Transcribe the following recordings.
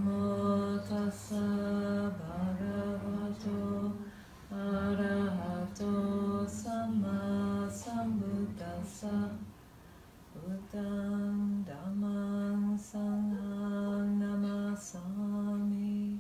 Namo tassa bhagavato arahato samma sambuddhassa Buddham dhammam sangham namasami.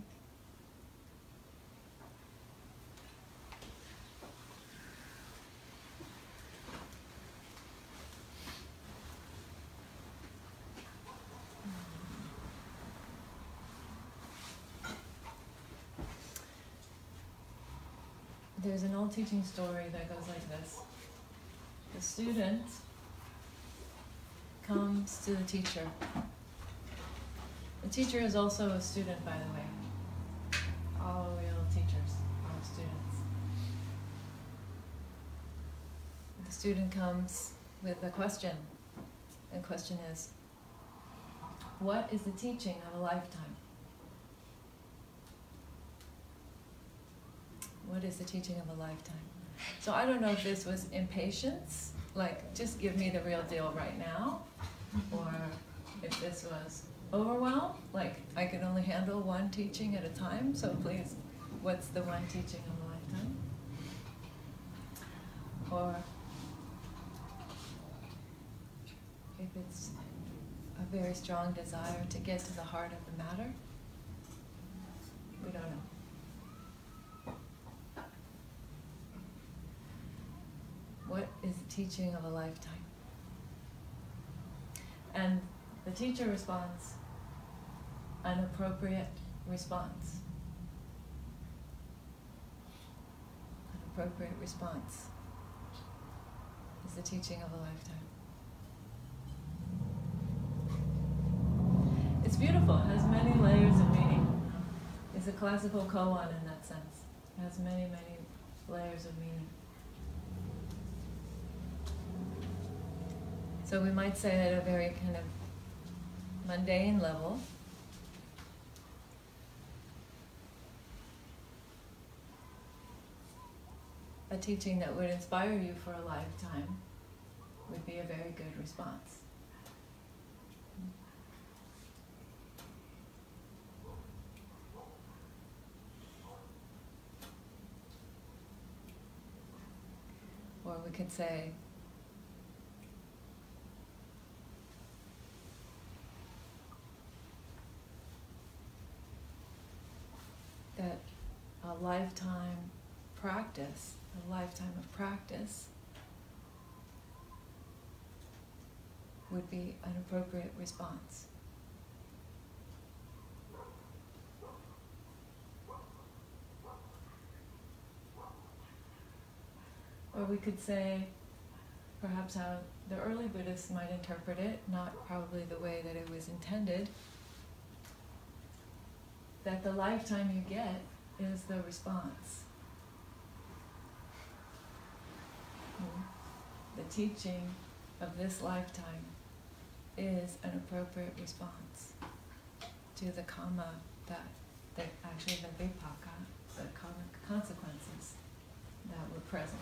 There's an old teaching story that goes like this. The student comes to the teacher. The teacher is also a student, by the way. All real teachers are students. The student comes with a question. The question is, what is the teaching of a lifetime? What is the teaching of a lifetime? So I don't know if this was impatience, like just give me the real deal right now, or if this was overwhelm, like I can only handle one teaching at a time, so please, what's the one teaching of a lifetime? Or if it's a very strong desire to get to the heart of the matter, we don't know. What is the teaching of a lifetime? And the teacher responds, an appropriate response. An appropriate response is the teaching of a lifetime. It's beautiful, it has many layers of meaning. It's a classical koan in that sense. It has many, many layers of meaning. So we might say at a very kind of mundane level, a teaching that would inspire you for a lifetime would be a very good response. Or we could say, that a lifetime practice, a lifetime of practice would be an appropriate response. Or we could say, perhaps how the early Buddhists might interpret it, not probably the way that it was intended, that the lifetime you get is the response. The teaching of this lifetime is an appropriate response to the karma that actually the vipaka, the karmic consequences that were present.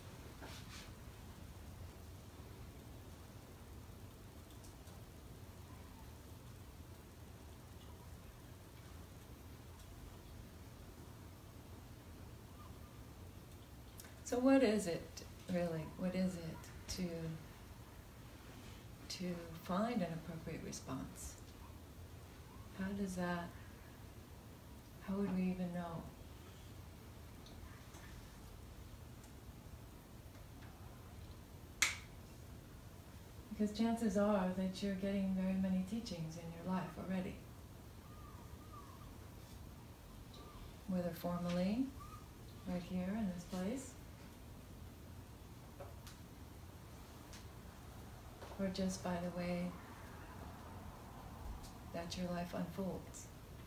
So what is it, really? What is it to find an appropriate response? How would we even know? Because chances are that you're getting very many teachings in your life already. Whether formally, right here in this place, or just by the way that your life unfolds.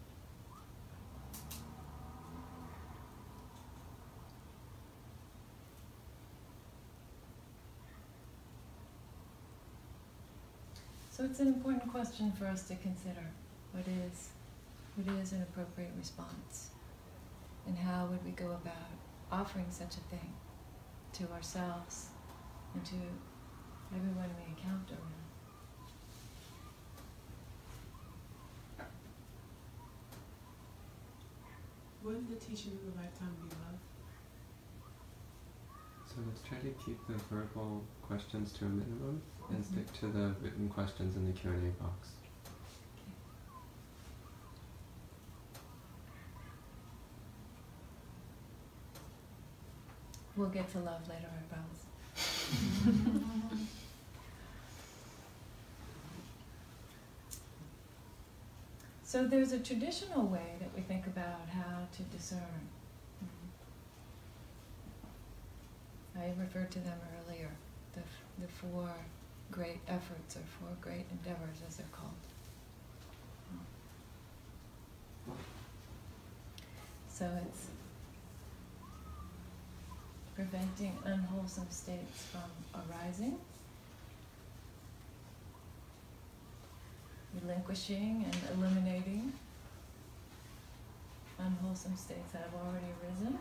So it's an important question for us to consider. What is an appropriate response? And how would we go about offering such a thing to ourselves and to everyone we encounter? Wouldn't the teaching of the lifetime be love? So let's try to keep the verbal questions to a minimum and stick to the written questions in the Q&A box. We'll get to love later, I promise. So there's a traditional way that we think about how to discern. I referred to them earlier, the four great efforts, or four great endeavors as they're called. So it's preventing unwholesome states from arising, relinquishing and eliminating unwholesome states that have already arisen,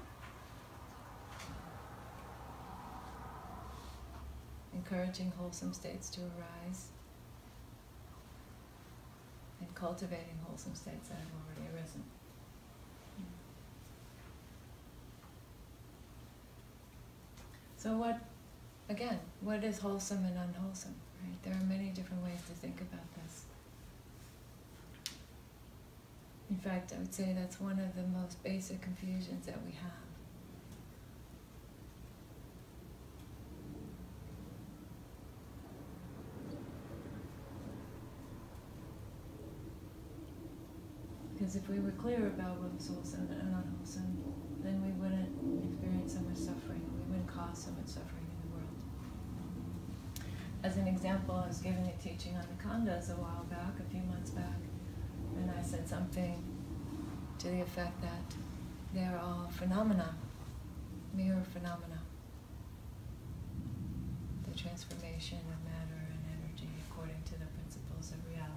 encouraging wholesome states to arise, and cultivating wholesome states that have already arisen. So what is wholesome and unwholesome? Right? There are many different ways to think about this. In fact, I would say that's one of the most basic confusions that we have. Because if we were clear about what was wholesome and unwholesome, then we wouldn't experience so much suffering. We wouldn't cause so much suffering in the world. As an example, I was giving a teaching on the khandhas a while back, a few months back, and I said something to the effect that they're all phenomena, mere phenomena. The transformation of matter and energy according to the principles of reality.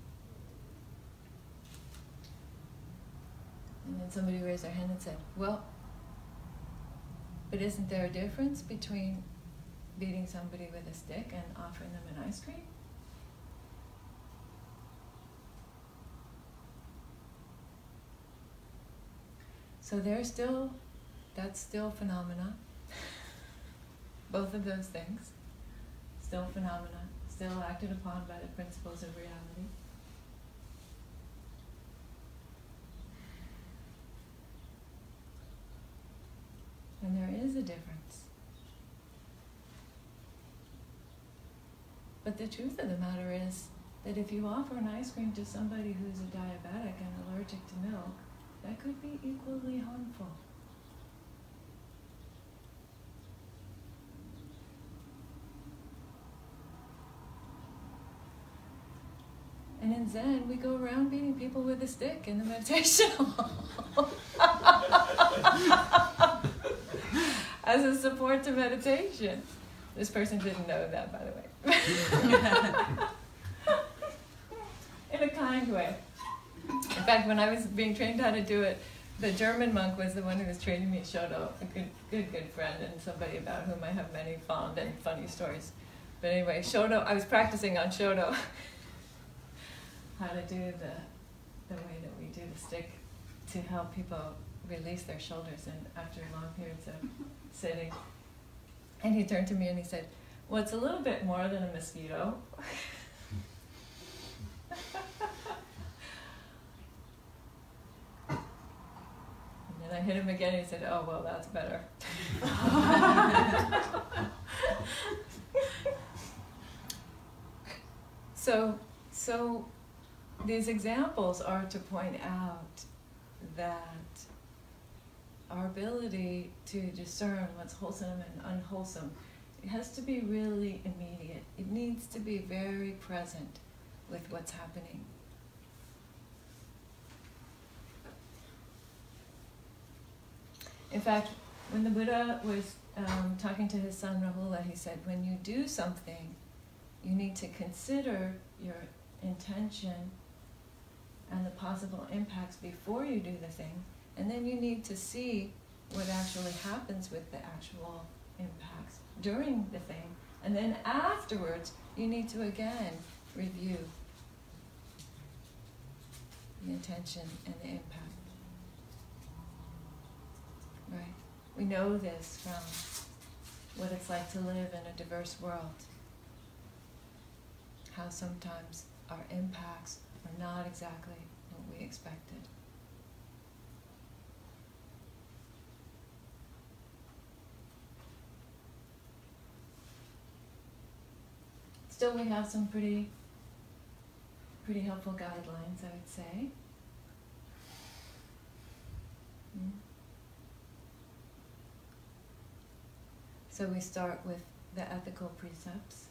And then somebody raised their hand and said, well, but isn't there a difference between beating somebody with a stick and offering them an ice cream? So that's still phenomena. Both of those things, still phenomena, still acted upon by the principles of reality. And there is a difference. But the truth of the matter is that if you offer an ice cream to somebody who's a diabetic and allergic to milk, that could be equally harmful. And in Zen, we go around beating people with a stick in the meditation hall. As a support to meditation. This person didn't know that, by the way. In a kind way. In fact, when I was being trained how to do it, the German monk was the one who was training me, Shodo, a good friend, and somebody about whom I have many fond and funny stories. But anyway, Shodo, I was practicing on Shodo how to do the way that we do the stick to help people release their shoulders and after long periods of sitting. And he turned to me and he said, well, it's a little bit more than a mosquito. And then I hit him again and he said, oh, well, that's better. So these examples are to point out that our ability to discern what's wholesome and unwholesome, it has to be really immediate. It needs to be very present with what's happening. In fact, when the Buddha was talking to his son Rahula, he said, when you do something, you need to consider your intention and the possible impacts before you do the thing, and then you need to see what actually happens with the actual impacts during the thing, and then afterwards you need to again review the intention and the impact. We know this from what it's like to live in a diverse world. How sometimes our impacts are not exactly what we expected. Still, we have some pretty helpful guidelines, I would say. So we start with the ethical precepts.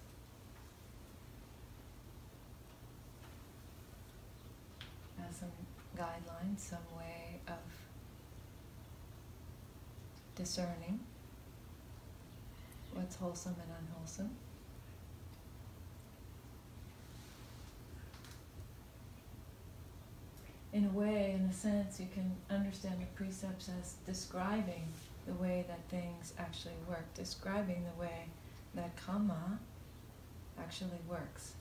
As some guidelines, some way of discerning what's wholesome and unwholesome. In a way, in a sense, you can understand the precepts as describing the way that things actually work, describing the way that karma actually works.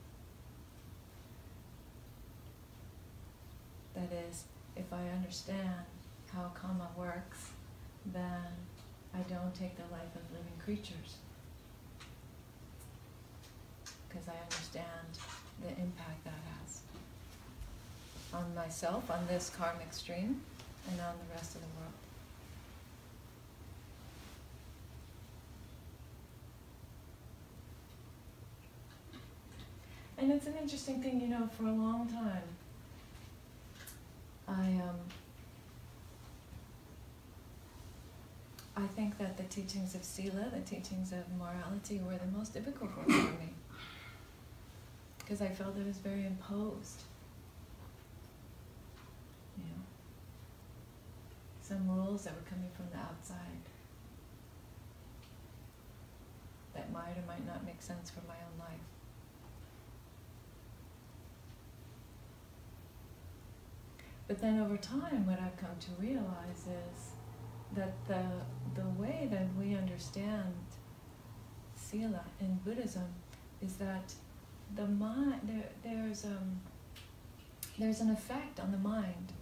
That is, if I understand how karma works, then I don't take the life of living creatures, because I understand the impact that has on myself, on this karmic stream, and on the rest of the world. And it's an interesting thing, for a long time, I think that the teachings of sila, the teachings of morality, were the most difficult ones for me, because I felt it was very imposed. Some rules that were coming from the outside that might or might not make sense for my own life. But then over time, what I've come to realize is that the way that we understand sila in Buddhism is that the mind, there's an effect on the mind.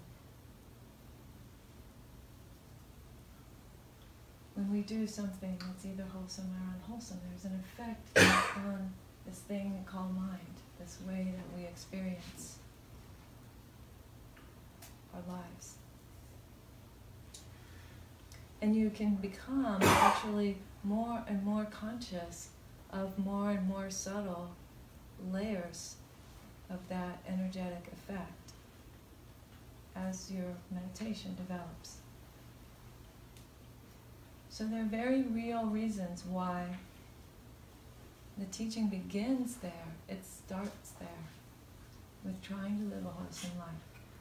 When we do something that's either wholesome or unwholesome, there's an effect on this thing called mind, this way that we experience our lives. And you can become actually more and more conscious of more and more subtle layers of that energetic effect as your meditation develops. So there are very real reasons why the teaching begins there. It starts there, with trying to live a wholesome life.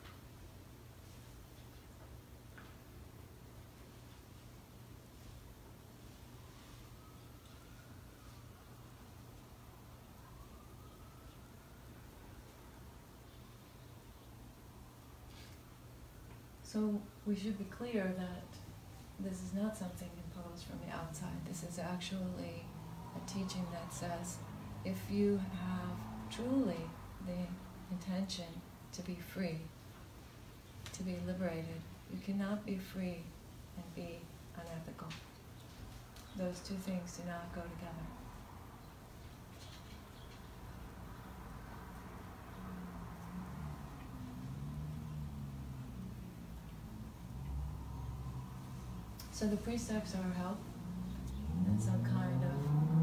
So we should be clear that this is not something imposed from the outside. This is actually a teaching that says, if you have truly the intention to be free, to be liberated, you cannot be free and be unethical. Those two things do not go together. So the precepts are help and some kind of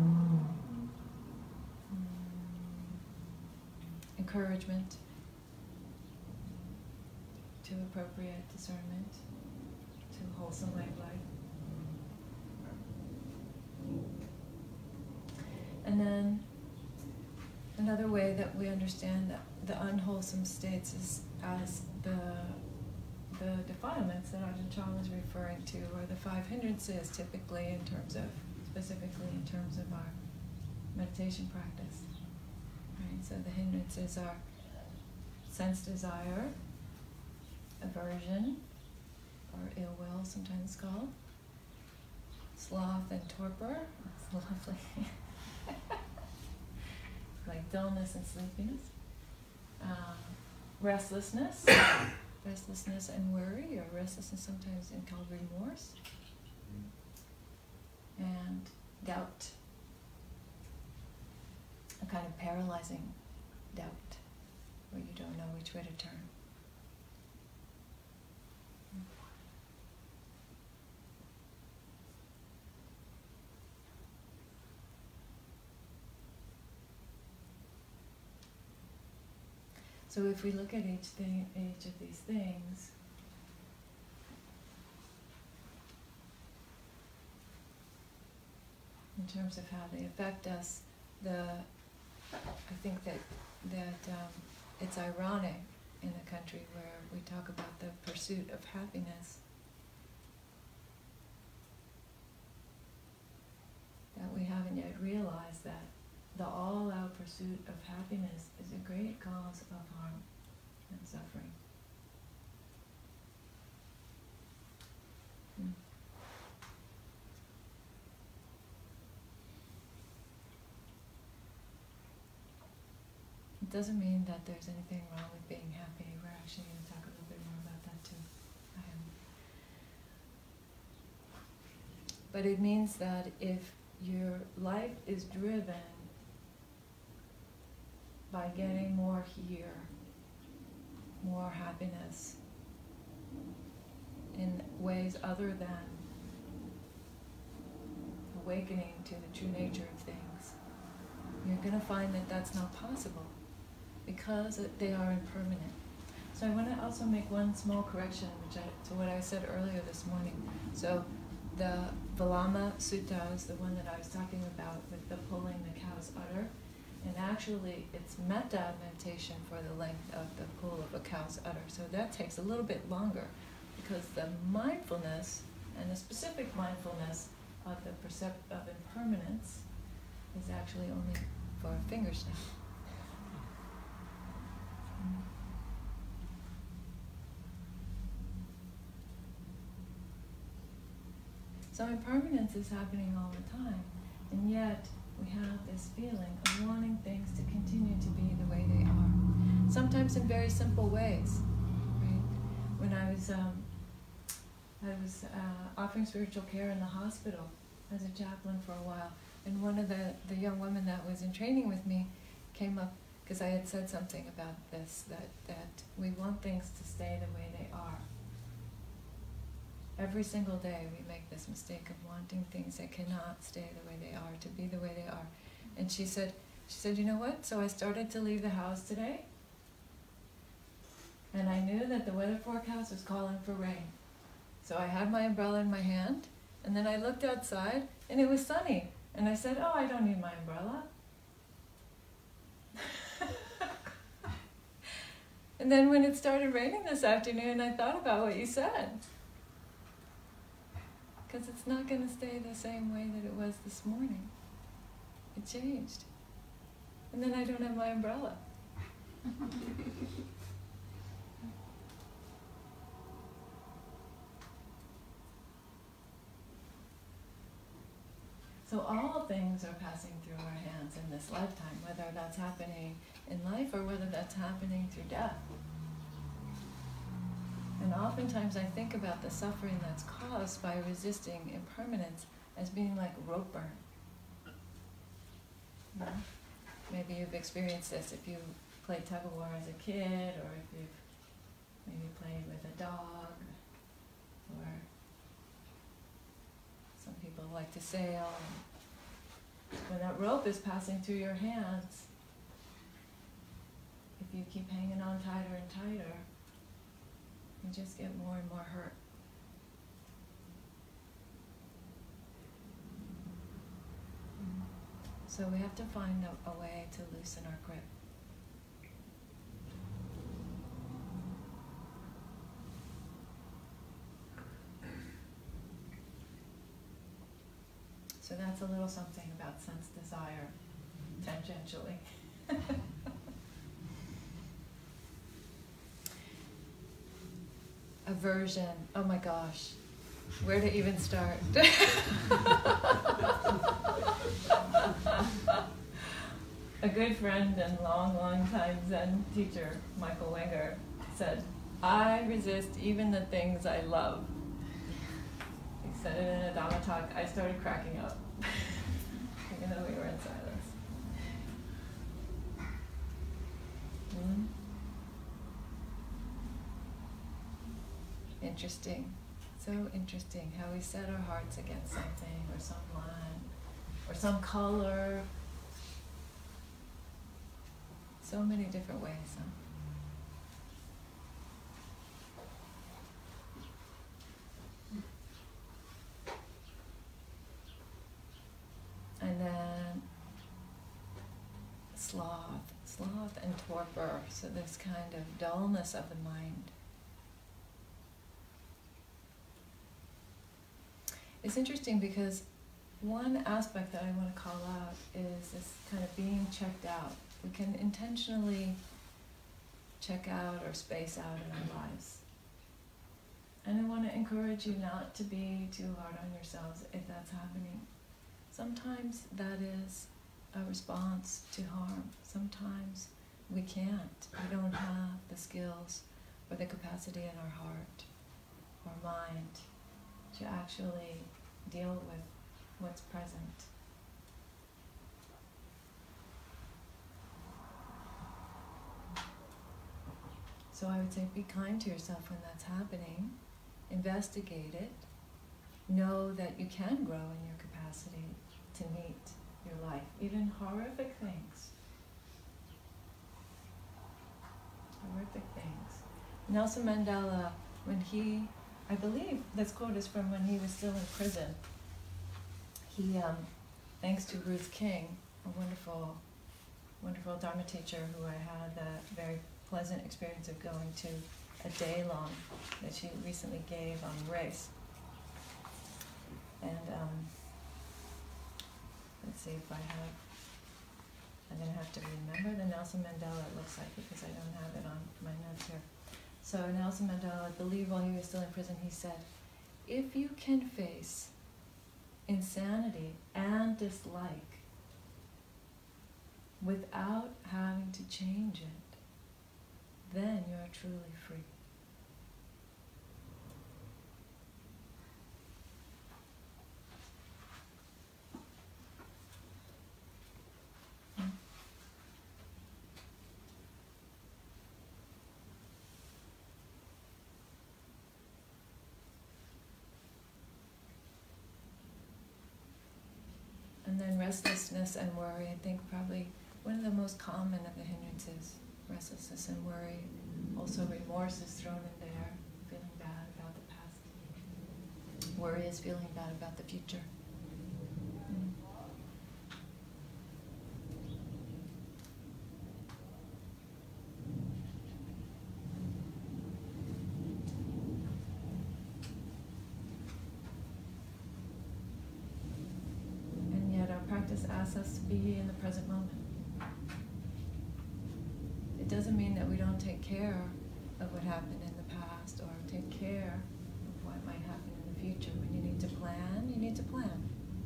encouragement to appropriate discernment, to wholesome way of life. And then another way that we understand the unwholesome states is as the defilements that Ajahn Chah was referring to, or the 5 hindrances, typically specifically in terms of our meditation practice. Right? So the hindrances are sense desire, aversion, or ill will, sometimes called, sloth and torpor. It's lovely. Like dullness and sleepiness. Restlessness and worry, or restlessness sometimes called remorse. and doubt, a kind of paralyzing doubt, where you don't know which way to turn. So if we look at each of these things, in terms of how they affect us, I think that it's ironic in a country where we talk about the pursuit of happiness, that we haven't yet realized that the all-out pursuit of happiness is a great cause of harm and suffering. It doesn't mean that there's anything wrong with being happy. We're actually going to talk a little bit more about that too. But it means that if your life is driven by getting more here, more happiness in ways other than awakening to the true nature of things, you're going to find that that's not possible because they are impermanent. So I want to also make one small correction to what I said earlier this morning. So the Valama Sutta is the one that I was talking about with the pulling the cow's udder. And actually, it's metta meditation for the length of the pull of a cow's udder. So that takes a little bit longer because the mindfulness, and the specific mindfulness of the of impermanence, is actually only for a finger snap. So impermanence is happening all the time, and yet we have this feeling of wanting things to continue to be the way they are. Sometimes in very simple ways, right? When I was offering spiritual care in the hospital as a chaplain for a while, and one of the young women that was in training with me came up, because I had said something about this, that we want things to stay the way they are. Every single day we make this mistake of wanting things that cannot stay the way they are, to be the way they are. And she said, you know what? So I started to leave the house today, and I knew that the weather forecast was calling for rain. So I had my umbrella in my hand, and then I looked outside, and it was sunny. And I said, oh, I don't need my umbrella. And then when it started raining this afternoon, I thought about what you said. Because it's not going to stay the same way that it was this morning. It changed. And then I don't have my umbrella. So all things are passing through our hands in this lifetime, whether that's happening in life or whether that's happening through death. And oftentimes I think about the suffering that's caused by resisting impermanence as being like rope burn. You know? Maybe you've experienced this if you played tug of war as a kid, or if you've maybe played with a dog, or some people like to sail. When that rope is passing through your hands, if you keep hanging on tighter and tighter, you just get more and more hurt. So we have to find a way to loosen our grip. So that's a little something about sense desire, tangentially. Aversion, oh my gosh, where to even start? A good friend and long time Zen teacher, Michael Wenger, said, I resist even the things I love. He said it in a Dhamma talk, I started cracking up, even though we were in silence. Interesting. So interesting how we set our hearts against something or someone or some color. So many different ways, huh? And then sloth and torpor, so this kind of dullness of the mind. It's interesting because one aspect that I want to call out is this kind of being checked out. We can intentionally check out or space out in our lives. And I want to encourage you not to be too hard on yourselves if that's happening. Sometimes that is a response to harm. Sometimes we can't. We don't have the skills or the capacity in our heart or mind to actually deal with what's present. So I would say be kind to yourself when that's happening. Investigate it. Know that you can grow in your capacity to meet your life, even horrific things. Horrific things. Nelson Mandela, when he, I believe this quote is from when he was still in prison. He, thanks to Ruth King, a wonderful, wonderful Dharma teacher who I had the very pleasant experience of going to a day long that she recently gave on race. And let's see if I have, I'm going to have to remember the Nelson Mandela, it looks like, because I don't have it on my notes here. So Nelson Mandela, I believe while he was still in prison, he said, if you can face insanity and dislike without having to change it, then you are truly free. And then restlessness and worry, I think probably one of the most common of the hindrances, restlessness and worry. Also remorse is thrown in there, feeling bad about the past. Worry is feeling bad about the future. Practice asks us to be in the present moment. It doesn't mean that we don't take care of what happened in the past or take care of what might happen in the future. When you need to plan, you need to plan.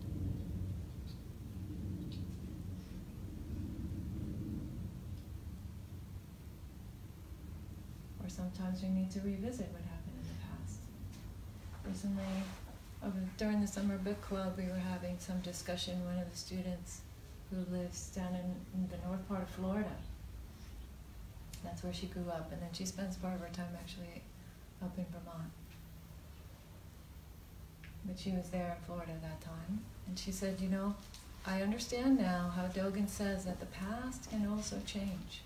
Or sometimes we need to revisit what happened in the past. Recently, during the summer book club, we were having some discussion. One of the students who lives down in the north part of Florida, that's where she grew up, and then she spends part of her time actually up in Vermont. But she was there in Florida that time, and she said, you know, I understand now how Dogen says that the past can also change.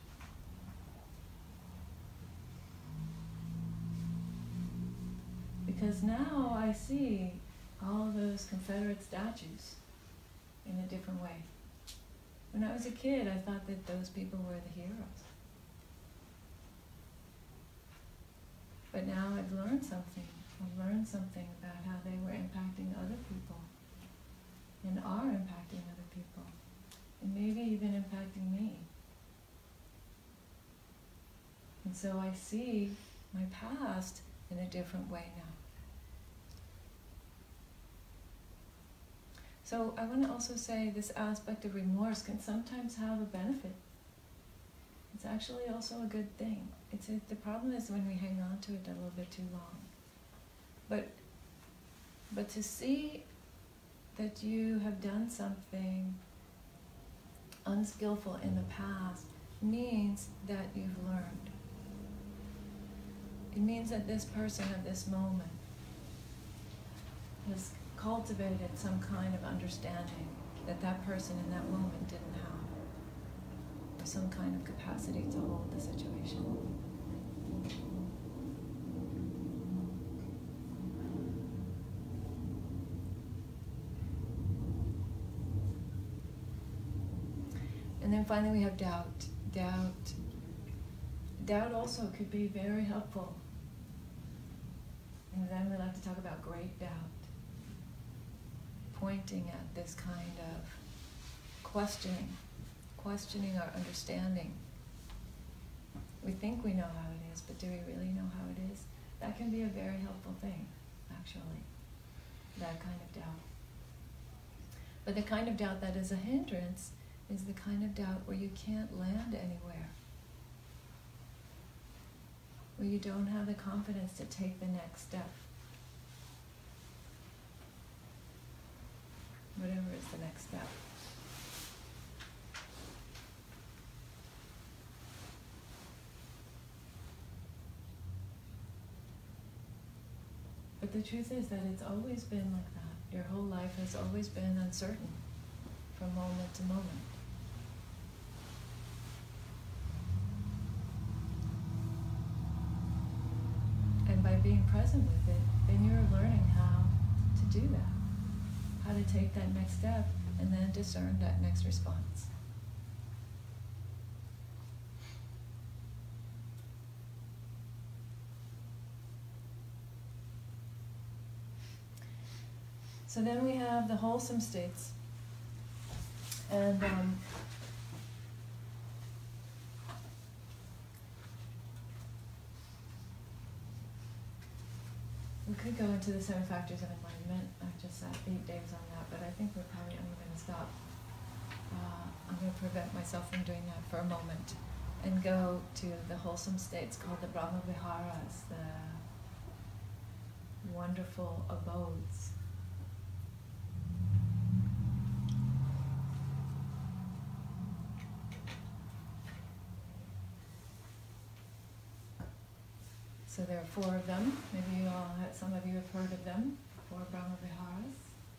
Because now I see all those Confederate statues in a different way. When I was a kid, I thought that those people were the heroes. But now I've learned something. I've learned something about how they were impacting other people and are impacting other people and maybe even impacting me. And so I see my past in a different way now. So I want to also say this aspect of remorse can sometimes have a benefit. It's actually also a good thing. The problem is when we hang on to it a little bit too long. But But to see that you have done something unskillful in the past means that you've learned. It means that this person at this moment has cultivated some kind of understanding that that person in that moment didn't have, or some kind of capacity to hold the situation. And then finally we have doubt. Doubt also could be very helpful. And then we like to talk about great doubt, pointing at this kind of questioning our understanding. We think we know how it is, but do we really know how it is? That can be a very helpful thing, actually, that kind of doubt. But the kind of doubt that is a hindrance is the kind of doubt where you can't land anywhere, where you don't have the confidence to take the next step. Whatever is the next step. But the truth is that it's always been like that. Your whole life has always been uncertain from moment to moment. And by being present with it, then you're learning how to do that, how to take that next step and then discern that next response. So then we have the wholesome states. And we could go into the 7 factors of enlightenment. I've just sat 8 days on that, but I think we're probably only going to stop. I'm going to prevent myself from doing that for a moment and go to the wholesome states called the Brahma Viharas, the wonderful abodes. So there are 4 of them. Maybe you all, some of you have heard of them, 4 Brahma Viharas.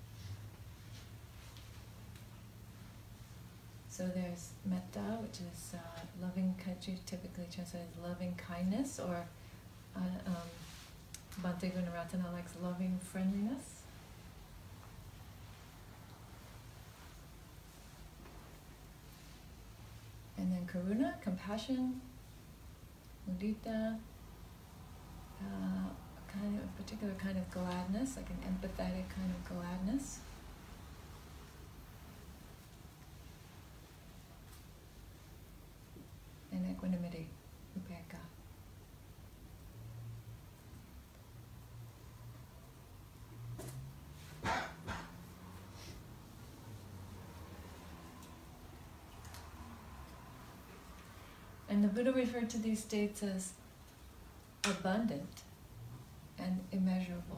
So there's metta, which is loving, typically translated loving kindness, or Bhante Gunaratana likes loving friendliness. And then karuna, compassion, mudita, kind of a particular kind of gladness, like an empathetic kind of gladness. And equanimity, upekkha. And the Buddha referred to these states as abundant and immeasurable.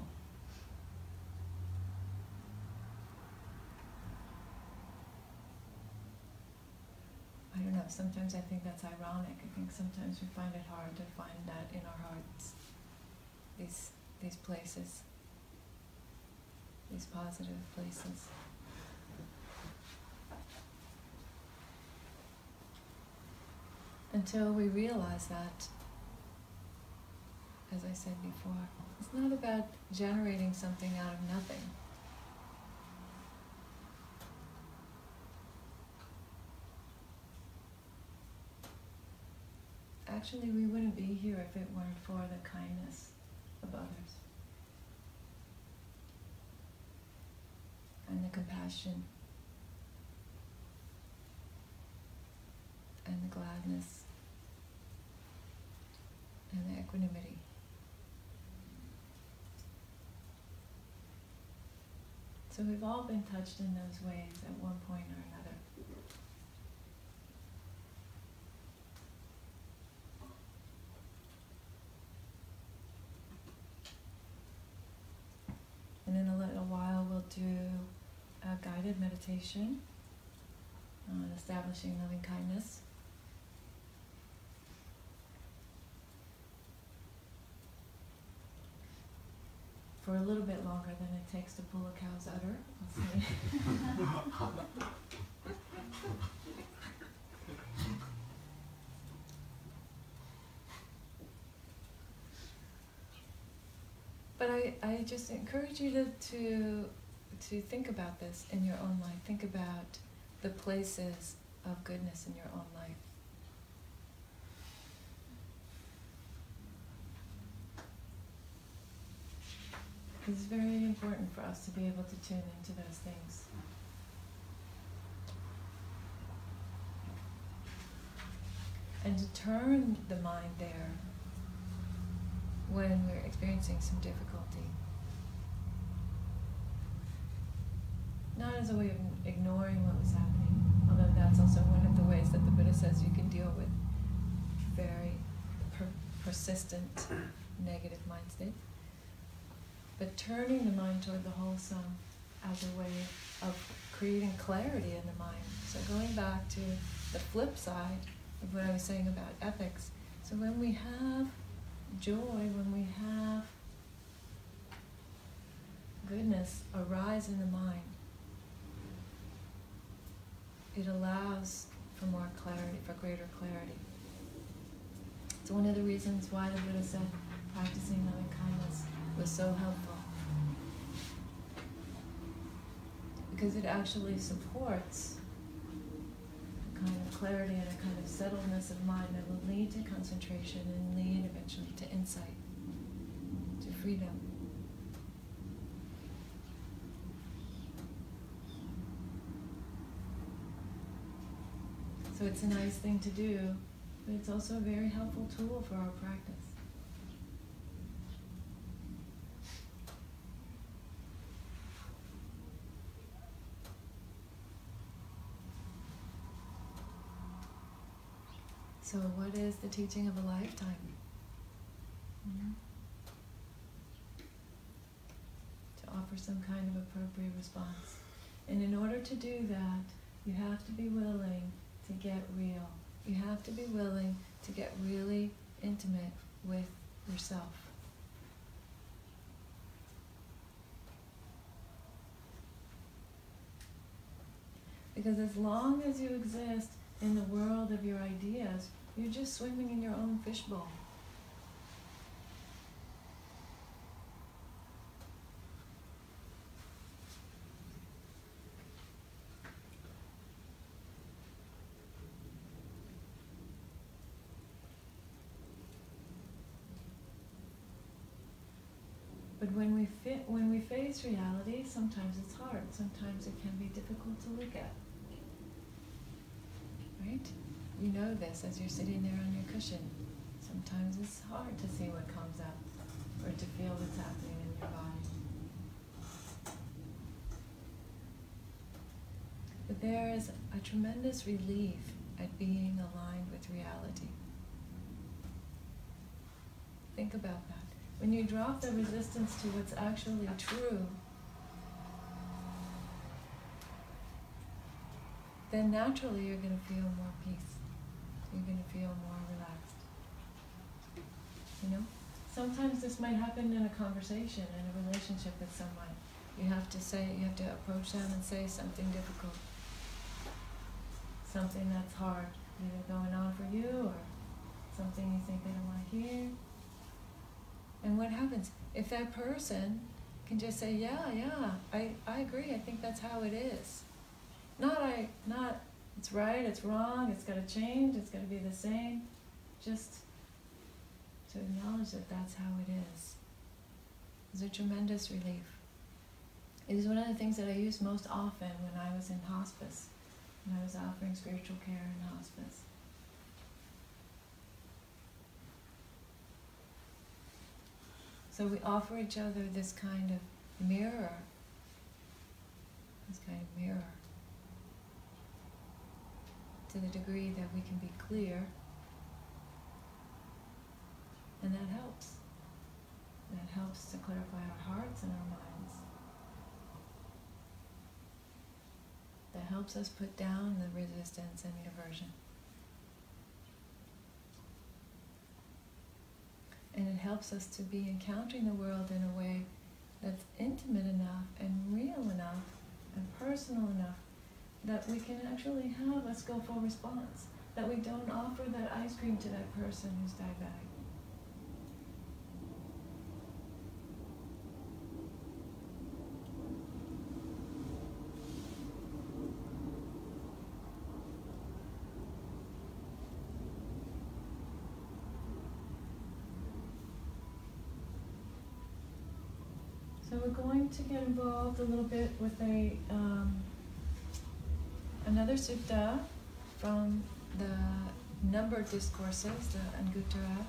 I don't know, sometimes I think that's ironic. I think sometimes we find it hard to find that in our hearts, these places, these positive places. Until we realize that, as I said before, it's not about generating something out of nothing. Actually, we wouldn't be here if it weren't for the kindness of others and the compassion and the gladness and the equanimity. So we've all been touched in those ways at one point or another. And in do a guided meditation on establishing loving kindness. For a little bit longer than it takes to pull a cow's udder. We'll see. But I just encourage you to think about this in your own life. Think about the places of goodness in your own life. It's very important for us to be able to tune into those things. And to turn the mind there when we're experiencing some difficulty. Not as a way of ignoring what was happening, although that's also one of the ways that the Buddha says you can deal with very persistent negative mind state. But turning the mind toward the wholesome as a way of creating clarity in the mind. So going back to the flip side of what I was saying about ethics. So when we have joy, when we have goodness arise in the mind, it allows for more clarity, for greater clarity. It's one of the reasons why the Buddha said practicing loving kindness was so helpful. Because it actually supports a kind of clarity and a kind of settledness of mind that will lead to concentration and lead eventually to insight, to freedom. So it's a nice thing to do, but it's also a very helpful tool for our practice. So what is the teaching of a lifetime? To offer some kind of appropriate response. And in order to do that, you have to be willing to get real. You have to be willing to get really intimate with yourself. Because as long as you exist in the world of your ideas, you're just swimming in your own fishbowl. But when we face reality, sometimes it's hard. Sometimes it can be difficult to look at. Right? You know this as you're sitting there on your cushion. Sometimes it's hard to see what comes up or to feel what's happening in your body. But there is a tremendous relief at being aligned with reality. Think about that. When you drop the resistance to what's actually true, then naturally you're going to feel more peace. You're going to feel more relaxed. You know? Sometimes this might happen in a conversation, in a relationship with someone. You have to approach them and say something difficult. Something that's hard, either going on for you or something you think they don't want to hear. And what happens? If that person can just say, yeah, I agree, I think that's how it is. Not it's right, it's wrong, it's got to change, it's got to be the same. Just to acknowledge that that's how it is. It's a tremendous relief. It is one of the things that I used most often when I was in hospice, when I was offering spiritual care in hospice. So we offer each other this kind of mirror, to the degree that we can be clear, and that helps. That helps to clarify our hearts and our minds. that helps us put down the resistance and the aversion. And it helps us to be encountering the world in a way that's intimate enough and real enough and personal enough that we can actually have a skillful response, that we don't offer that ice cream to that person who's diabetic. So we're going to get involved a little bit with another sutta from the number discourses, the Anguttara,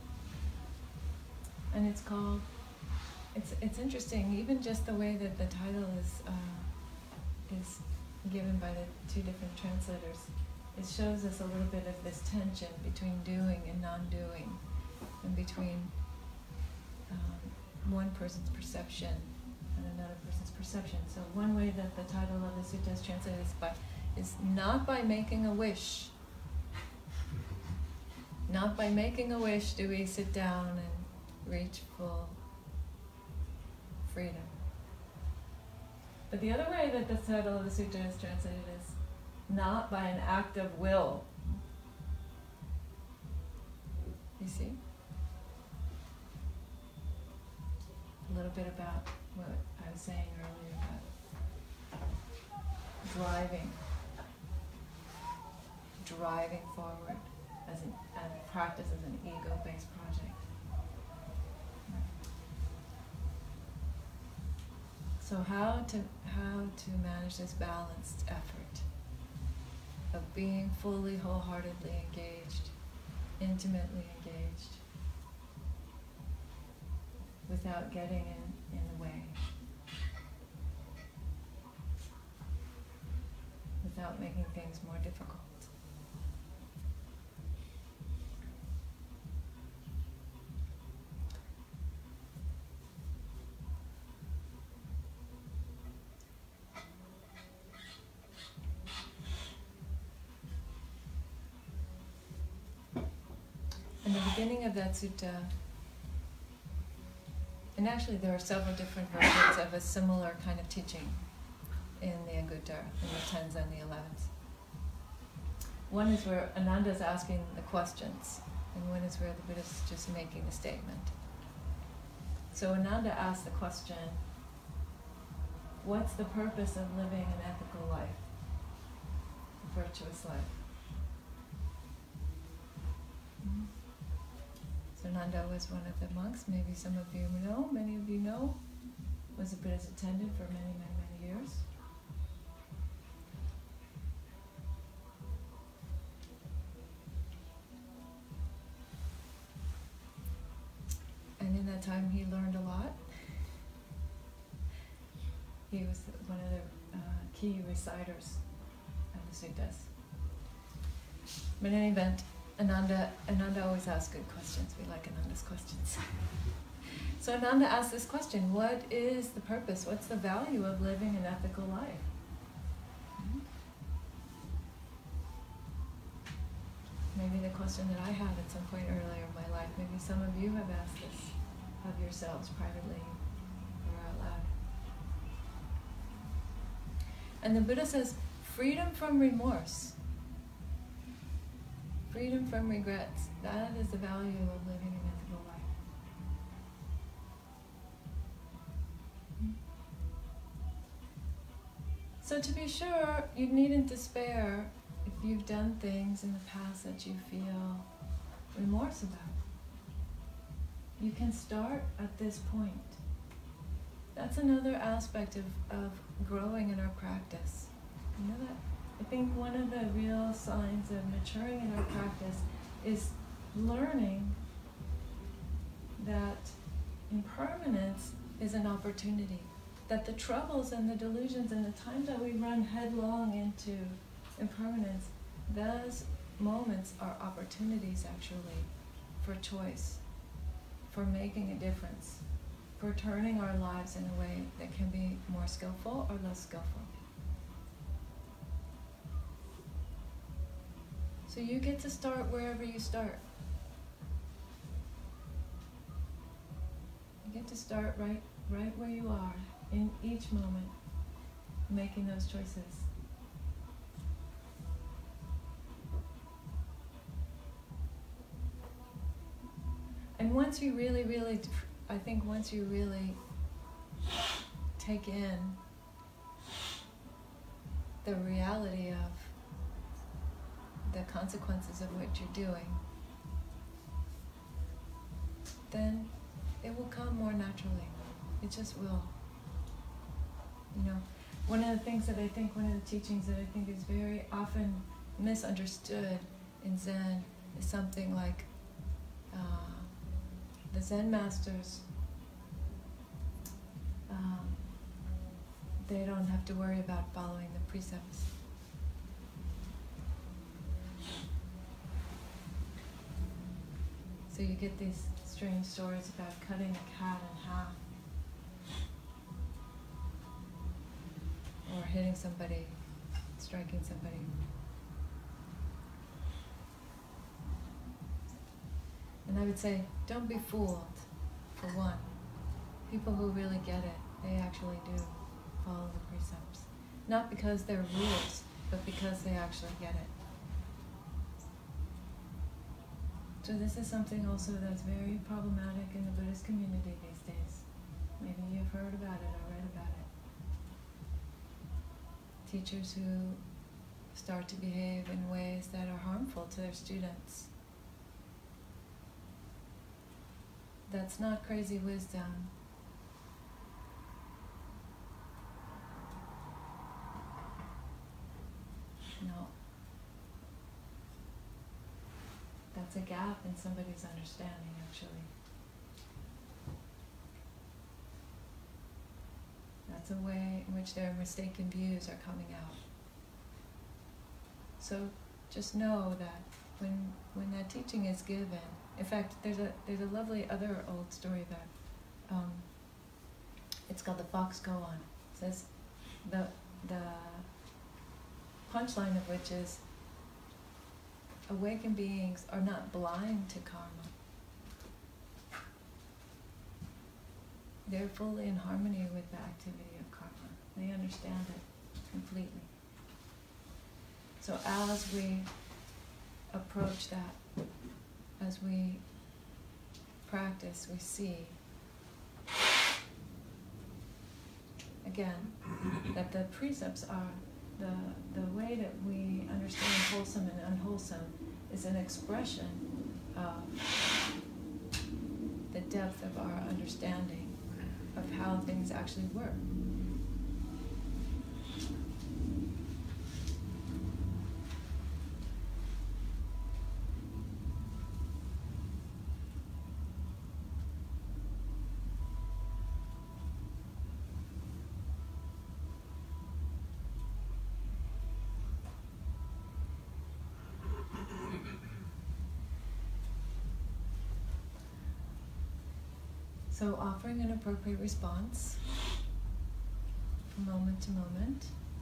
and it's called. It's interesting, even just the way that the title is given by the two different translators. It shows us a little bit of this tension between doing and non-doing, and between one person's perception and another person's perception. So one way that the title of the sutta is translated is not by making a wish. Not by making a wish do we sit down and reach full freedom. But the other way that the title of the sutta is translated is not by an act of will. You see? A little bit about what I was saying earlier about driving forward as a practice as an ego-based project. So how to manage this balanced effort of being fully, wholeheartedly engaged, intimately engaged, without getting in the way, without making things more difficult. In the beginning of that sutta, and actually there are several different versions of a similar kind of teaching in the Anguttara, in the 10s and the 11s. One is where Ananda is asking the questions, and one is where the Buddha is just making the statement. So Ananda asks the question, what's the purpose of living an ethical life, a virtuous life? Mm-hmm. So Nanda was one of the monks, maybe some of you know, many of you know, was a Buddhist attendant for many, many, many years. And in that time he learned a lot. He was one of the key reciters of the suttas. But in any event, Ananda always asks good questions. We like Ananda's questions. So Ananda asked this question, what is the purpose? What's the value of living an ethical life? Maybe the question that I had at some point earlier in my life, maybe some of you have asked this of yourselves privately or out loud. And the Buddha says, freedom from remorse. Freedom from regrets. That is the value of living an ethical life. So to be sure, you needn't despair if you've done things in the past that you feel remorse about. You can start at this point. That's another aspect of growing in our practice. You know that? I think one of the real signs of maturing in our practice is learning that impermanence is an opportunity. That the troubles and the delusions and the times that we run headlong into impermanence, those moments are opportunities actually for choice, for making a difference, for turning our lives in a way that can be more skillful or less skillful. So you get to start wherever you start. You get to start right where you are in each moment, making those choices. And once you really, I think once you really take in the reality of the consequences of what you're doing, then it will come more naturally. It just will. You know, one of the things that I think, one of the teachings that I think is very often misunderstood in Zen is something like the Zen masters, they don't have to worry about following the precepts. So you get these strange stories about cutting a cat in half, or hitting somebody, striking somebody. And I would say, don't be fooled, for one. People who really get it, they actually do follow the precepts. Not because they're rules, but because they actually get it. So this is something also that's very problematic in the Buddhist community these days. Maybe you've heard about it or read about it. Teachers who start to behave in ways that are harmful to their students. That's not crazy wisdom. No. That's a gap in somebody's understanding, actually. That's a way in which their mistaken views are coming out. So just know that when that teaching is given, in fact, there's a lovely other old story that it's called The Fox Go On. It says the punchline of which is awakened beings are not blind to karma. They're fully in harmony with the activity of karma. They understand it completely. So as we approach that, as we practice, we see, again, that the precepts are the way that we understand wholesome and unwholesome is an expression of the depth of our understanding of how things actually work. So offering an appropriate response from moment to moment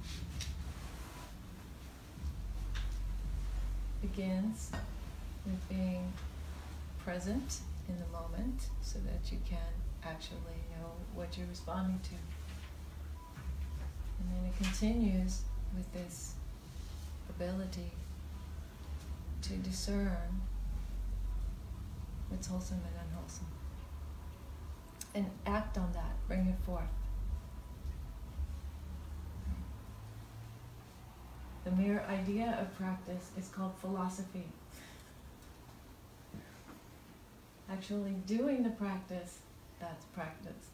begins with being present in the moment so that you can actually know what you're responding to. And then it continues with this ability to discern what's wholesome and unwholesome. And act on that, bring it forth. The mere idea of practice is called philosophy. Actually doing the practice, that's practice.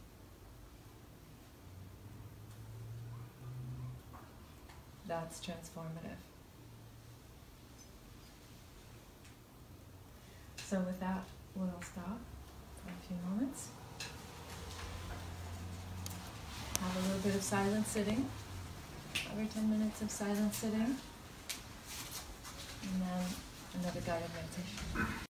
That's transformative. So with that, we'll stop for a few moments. Have a little bit of silent sitting, 5 or 10 minutes of silent sitting, and then another guided meditation.